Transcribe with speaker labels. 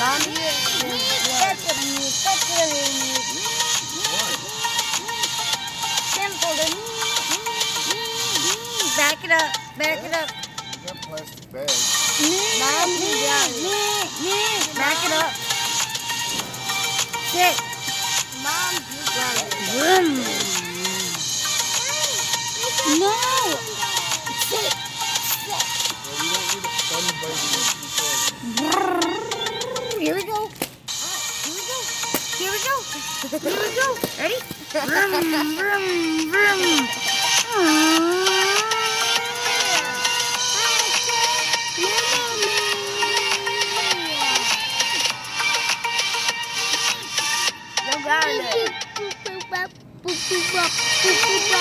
Speaker 1: Back it up. Back it up.
Speaker 2: You got plastic bags.
Speaker 1: Back it up. Sit.
Speaker 3: Mom, you got it.
Speaker 1: No. Sit.
Speaker 2: Well, you don't need a fun bike.
Speaker 1: Here we go. Here we go. Here we go. Ready? Vroom, vroom, vroom.
Speaker 3: You got it.